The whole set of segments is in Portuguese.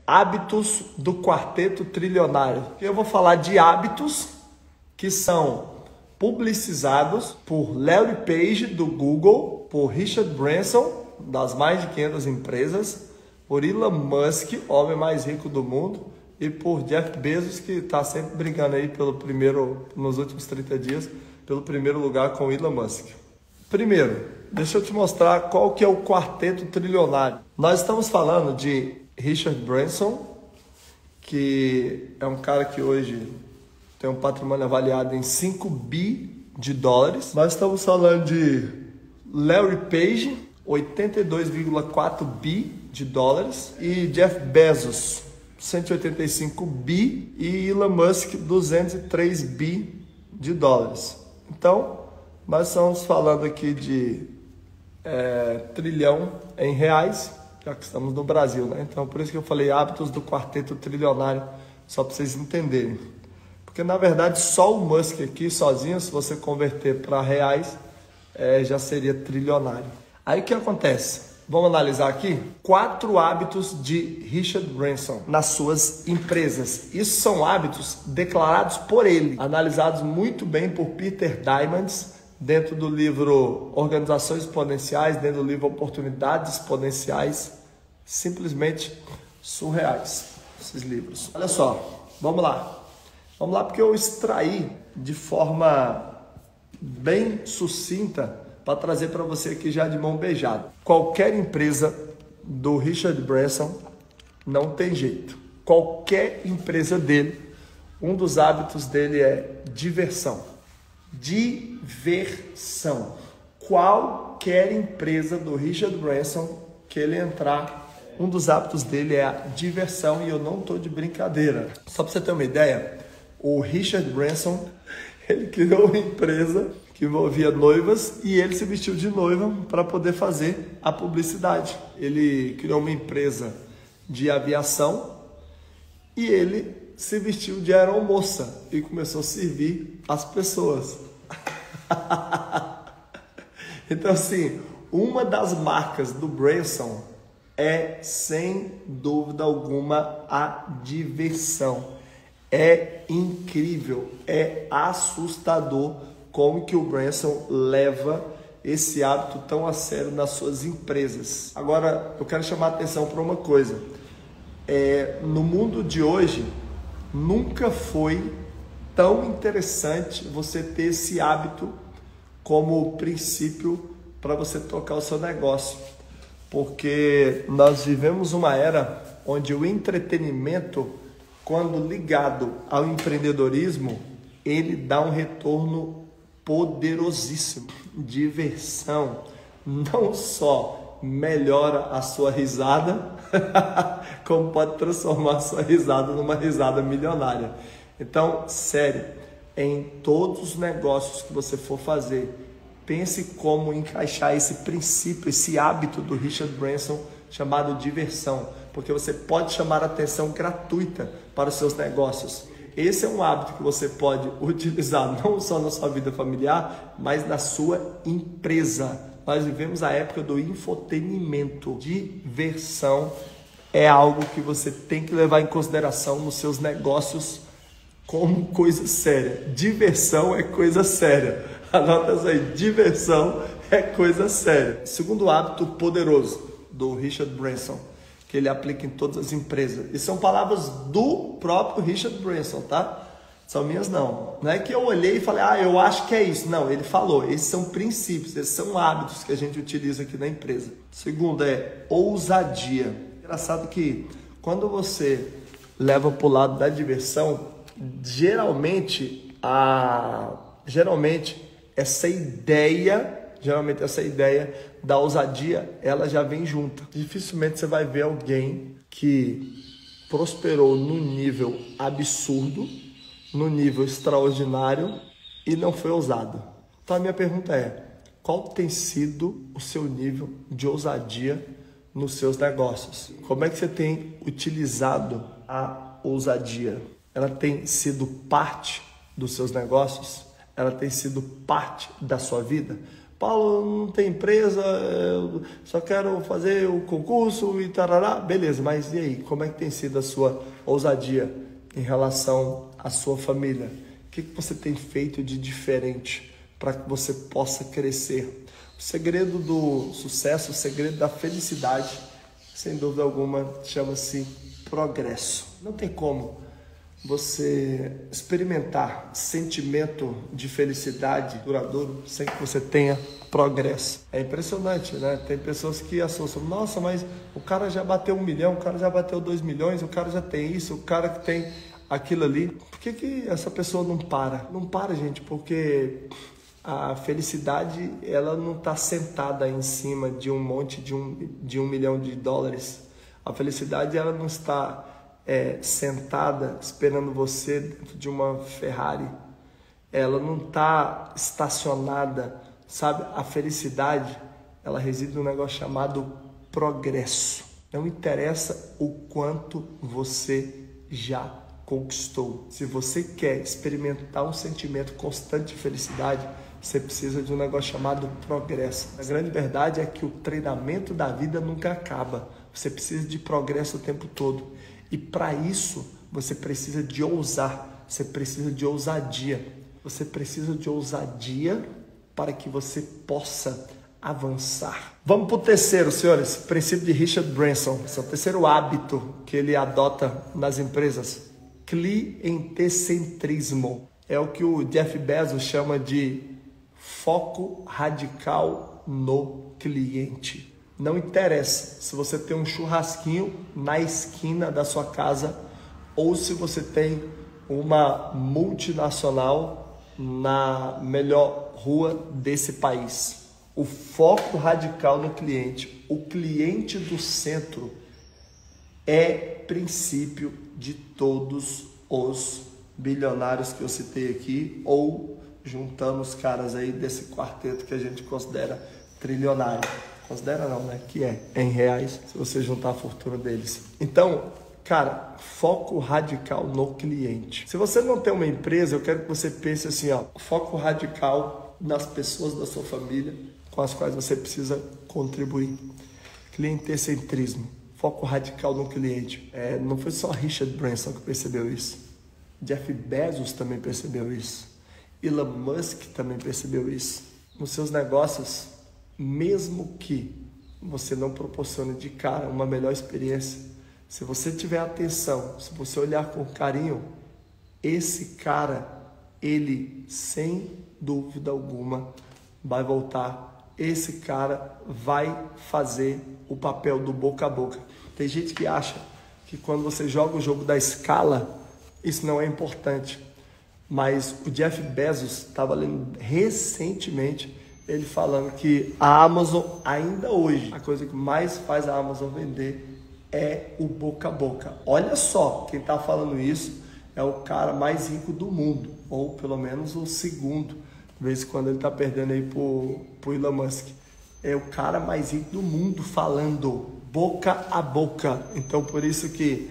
Hábitos do quarteto trilionário. Eu vou falar de hábitos que são publicizados por Larry Page, do Google, por Richard Branson, das mais de 500 empresas, por Elon Musk, homem mais rico do mundo, e por Jeff Bezos, que está sempre brigando aí nos últimos 30 dias, pelo primeiro lugar com Elon Musk. Primeiro, deixa eu te mostrar qual que é o quarteto trilionário. Nós estamos falando de Richard Branson, que é um cara que hoje tem um patrimônio avaliado em 5 bi de dólares. Nós estamos falando de Larry Page, 82,4 bi de dólares. E Jeff Bezos, 185 bi. E Elon Musk, 203 bi de dólares. Então, nós estamos falando aqui de trilhão em reais, já que estamos no Brasil, né? Então, por isso que eu falei hábitos do quarteto trilionário, só para vocês entenderem. Porque, na verdade, só o Musk aqui, sozinho, se você converter para reais, já seria trilionário. Aí, o que acontece? Vamos analisar aqui 4 hábitos de Richard Branson nas suas empresas. Isso são hábitos declarados por ele, analisados muito bem por Peter Diamandis, dentro do livro Organizações Exponenciais, dentro do livro Oportunidades Exponenciais. Simplesmente surreais esses livros. Olha só, vamos lá. Vamos lá, porque eu extraí de forma bem sucinta para trazer para você aqui já de mão beijada. Qualquer empresa do Richard Branson não tem jeito. Qualquer empresa dele, um dos hábitos dele é diversão. Diversão. Qualquer empresa do Richard Branson que ele entrar, um dos hábitos dele é a diversão, e eu não estou de brincadeira. Só para você ter uma ideia, o Richard Branson, ele criou uma empresa que envolvia noivas e ele se vestiu de noiva para poder fazer a publicidade. Ele criou uma empresa de aviação e ele se vestiu de aeromoça e começou a servir as pessoas. Então, assim, uma das marcas do Branson é, sem dúvida alguma, a diversão. É incrível, é assustador como que o Branson leva esse hábito tão a sério nas suas empresas. Agora, eu quero chamar a atenção para uma coisa. No mundo de hoje, nunca foi tão interessante você ter esse hábito como princípio para você tocar o seu negócio. Porque nós vivemos uma era onde o entretenimento, quando ligado ao empreendedorismo, ele dá um retorno poderosíssimo. Diversão não só melhora a sua risada, como pode transformar a sua risada numa risada milionária. Então, sério, em todos os negócios que você for fazer, pense como encaixar esse princípio, esse hábito do Richard Branson chamado diversão, porque você pode chamar atenção gratuita para os seus negócios. Esse é um hábito que você pode utilizar não só na sua vida familiar, mas na sua empresa. Nós vivemos a época do infotenimento. Diversão é algo que você tem que levar em consideração nos seus negócios como coisa séria. Diversão é coisa séria. Anota isso aí, diversão é coisa séria. Segundo hábito poderoso do Richard Branson, que ele aplica em todas as empresas. E são palavras do próprio Richard Branson, tá? São minhas não. Não é que eu olhei e falei, eu acho que é isso. Não, ele falou, esses são princípios, esses são hábitos que a gente utiliza aqui na empresa. Segundo é ousadia. Engraçado que quando você leva para o lado da diversão, geralmente essa ideia da ousadia, ela já vem junta. Dificilmente você vai ver alguém que prosperou num nível absurdo, num nível extraordinário e não foi ousado. Então a minha pergunta é, qual tem sido o seu nível de ousadia nos seus negócios? Como é que você tem utilizado a ousadia? Ela tem sido parte dos seus negócios? Ela tem sido parte da sua vida? Paulo, não tem empresa, eu só quero fazer o concurso e tarará. Beleza, mas e aí? Como é que tem sido a sua ousadia em relação à sua família? O que você tem feito de diferente para que você possa crescer? O segredo do sucesso, o segredo da felicidade, sem dúvida alguma, chama-se progresso. Não tem como você experimentar sentimento de felicidade duradouro sem que você tenha progresso. É impressionante, né? Tem pessoas que associam, nossa, mas o cara já bateu 1 milhão, o cara já bateu 2 milhões, o cara já tem isso, o cara que tem aquilo ali. Por que essa pessoa não para? Não para, gente, porque a felicidade, ela não está sentada em cima de um monte de um milhão de dólares. A felicidade, ela não está sentada esperando você dentro de uma Ferrari. Ela não está estacionada, sabe? A felicidade, ela reside num negócio chamado progresso. Não interessa o quanto você já conquistou. Se você quer experimentar um sentimento constante de felicidade, você precisa de um negócio chamado progresso. A grande verdade é que o treinamento da vida nunca acaba. Você precisa de progresso o tempo todo. E para isso, você precisa de ousar, você precisa de ousadia. Você precisa de ousadia para que você possa avançar. Vamos para o terceiro, senhores, princípio de Richard Branson. Esse é o terceiro hábito que ele adota nas empresas. Clientecentrismo. É o que o Jeff Bezos chama de foco radical no cliente. Não interessa se você tem um churrasquinho na esquina da sua casa ou se você tem uma multinacional na melhor rua desse país. O foco radical no cliente, o cliente do centro, é princípio de todos os bilionários que eu citei aqui, ou juntando os caras aí desse quarteto que a gente considera trilionário. Considera não, né? Que é em reais, se você juntar a fortuna deles. Então, cara, foco radical no cliente. Se você não tem uma empresa, eu quero que você pense assim, ó, foco radical nas pessoas da sua família com as quais você precisa contribuir. Clientecentrismo, foco radical no cliente. Não foi só Richard Branson que percebeu isso. Jeff Bezos também percebeu isso. Elon Musk também percebeu isso. Nos seus negócios, mesmo que você não proporcione de cara uma melhor experiência, se você tiver atenção, se você olhar com carinho, esse cara, ele sem dúvida alguma vai voltar. Esse cara vai fazer o papel do boca a boca. Tem gente que acha que quando você joga o jogo da escala, isso não é importante. Mas o Jeff Bezos estava lendo recentemente ele falando que a Amazon, ainda hoje, a coisa que mais faz a Amazon vender é o boca a boca. Olha só, quem está falando isso é o cara mais rico do mundo, ou pelo menos o segundo, de vez em quando ele está perdendo aí pro Elon Musk. É o cara mais rico do mundo falando boca a boca. Então, por isso que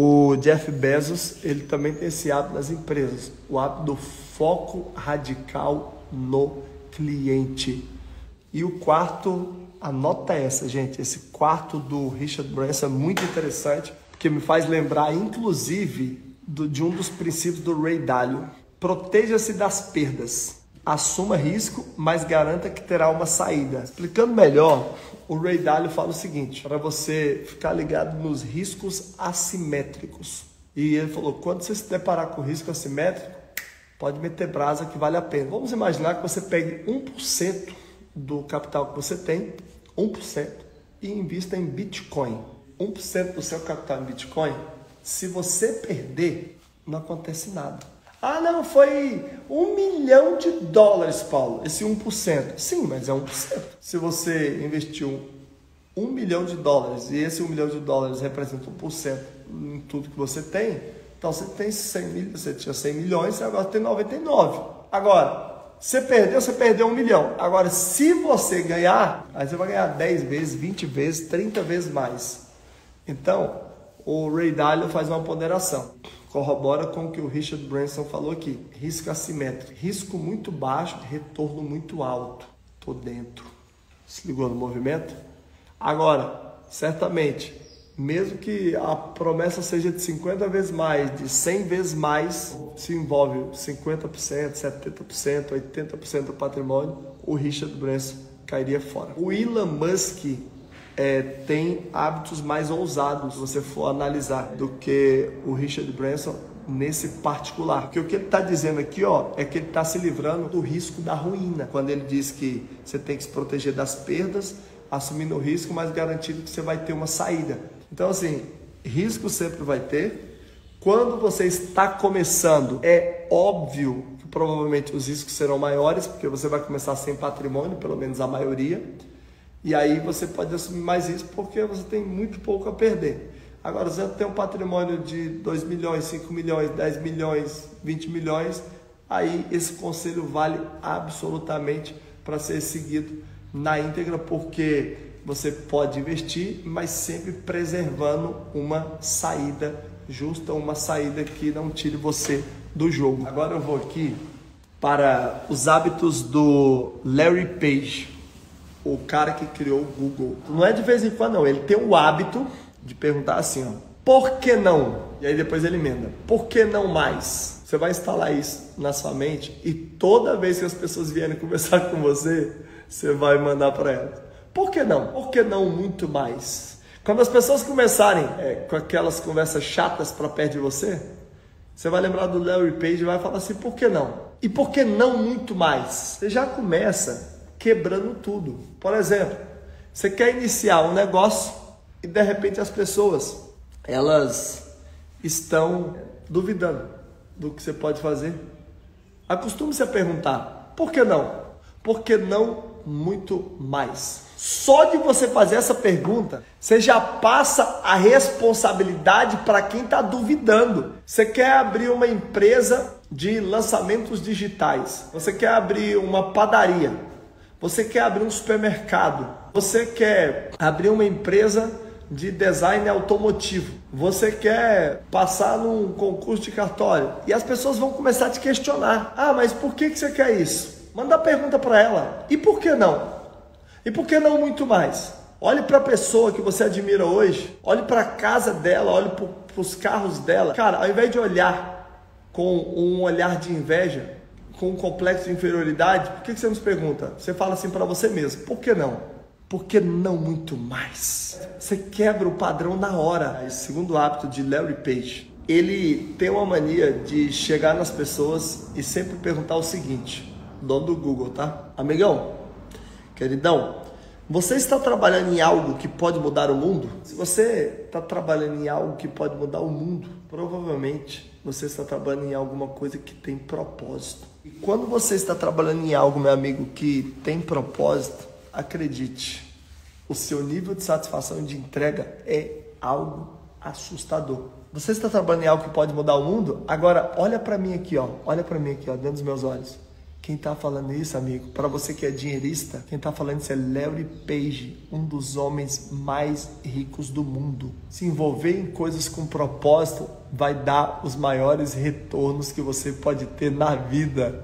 o Jeff Bezos, ele também tem esse hábito nas empresas, o hábito do foco radical no cliente. E o quarto, anota essa, gente, esse quarto do Richard Branson é muito interessante, porque me faz lembrar, inclusive, de um dos princípios do Ray Dalio. Proteja-se das perdas. Assuma risco, mas garanta que terá uma saída. Explicando melhor, o Ray Dalio fala o seguinte, para você ficar ligado nos riscos assimétricos. E ele falou, quando você se deparar com risco assimétrico, pode meter brasa que vale a pena. Vamos imaginar que você pegue 1% do capital que você tem, 1%, e invista em Bitcoin. 1% do seu capital em Bitcoin, se você perder, não acontece nada. Ah, não, foi $1 milhão, Paulo, esse 1%. Sim, mas é 1%. Se você investiu $1 milhão e esse $1 milhão representa 1% em tudo que você tem, então você tem 100 mil, você tinha 100 milhões e agora tem 99. Agora, você perdeu 1 milhão. Agora, se você ganhar, aí você vai ganhar 10 vezes, 20 vezes, 30 vezes mais. Então, o Ray Dalio faz uma ponderação. Corrobora com o que o Richard Branson falou aqui. Risco assimétrico. Risco muito baixo, retorno muito alto. Tô dentro. Se ligou no movimento? Agora, certamente, mesmo que a promessa seja de 50 vezes mais, de 100 vezes mais, se envolve 50%, 70%, 80% do patrimônio, o Richard Branson cairia fora. O Elon Musk tem hábitos mais ousados, se você for analisar, do que o Richard Branson nesse particular. Porque o que ele está dizendo aqui, é que ele está se livrando do risco da ruína. Quando ele diz que você tem que se proteger das perdas, assumindo o risco, mas garantindo que você vai ter uma saída. Então, assim, risco sempre vai ter. Quando você está começando, é óbvio que provavelmente os riscos serão maiores, porque você vai começar sem patrimônio, pelo menos a maioria. E aí você pode assumir mais risco porque você tem muito pouco a perder. Agora, se você tem um patrimônio de 2 milhões, 5 milhões, 10 milhões, 20 milhões, aí esse conselho vale absolutamente para ser seguido na íntegra, porque você pode investir, mas sempre preservando uma saída justa, uma saída que não tire você do jogo. Agora eu vou aqui para os hábitos do Larry Page, o cara que criou o Google. Não é de vez em quando, não. Ele tem o hábito de perguntar assim, por que não? E aí depois ele emenda, por que não mais? Você vai instalar isso na sua mente e toda vez que as pessoas vierem conversar com você, você vai mandar para elas. Por que não? Por que não muito mais? Quando as pessoas começarem com aquelas conversas chatas para perto de você, você vai lembrar do Larry Page e vai falar assim, por que não? E por que não muito mais? Você já começa quebrando tudo. Por exemplo, você quer iniciar um negócio e de repente as pessoas, elas estão duvidando do que você pode fazer. Acostume-se a perguntar, por que não? Por que não muito mais? Só de você fazer essa pergunta, você já passa a responsabilidade para quem está duvidando. Você quer abrir uma empresa de lançamentos digitais, você quer abrir uma padaria, você quer abrir um supermercado, você quer abrir uma empresa de design automotivo, você quer passar num concurso de cartório e as pessoas vão começar a te questionar. Mas por que você quer isso? Manda a pergunta para ela. E por que não? E por que não muito mais? Olhe para a pessoa que você admira hoje, olhe para a casa dela, olhe para os carros dela. Cara, ao invés de olhar com um olhar de inveja, com um complexo de inferioridade, por que você nos pergunta? Você fala assim para você mesmo, por que não? Por que não muito mais? Você quebra o padrão na hora. O segundo hábito de Larry Page, ele tem uma mania de chegar nas pessoas e sempre perguntar o seguinte, dono do Google, tá? Amigão, queridão, você está trabalhando em algo que pode mudar o mundo? Se você está trabalhando em algo que pode mudar o mundo, provavelmente você está trabalhando em alguma coisa que tem propósito. E quando você está trabalhando em algo, meu amigo, que tem propósito, acredite, o seu nível de satisfação e de entrega é algo assustador. Você está trabalhando em algo que pode mudar o mundo? Agora, olha para mim aqui, olha para mim aqui, dentro dos meus olhos. Quem está falando isso, amigo, para você que é dinheirista, quem está falando isso é Larry Page, um dos homens mais ricos do mundo. Se envolver em coisas com propósito vai dar os maiores retornos que você pode ter na vida.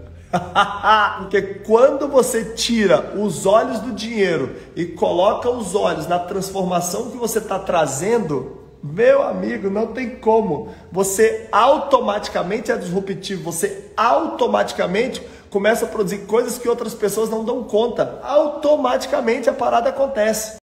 Porque quando você tira os olhos do dinheiro e coloca os olhos na transformação que você está trazendo, meu amigo, não tem como. Você automaticamente é disruptivo, você automaticamente começa a produzir coisas que outras pessoas não dão conta. Automaticamente a parada acontece.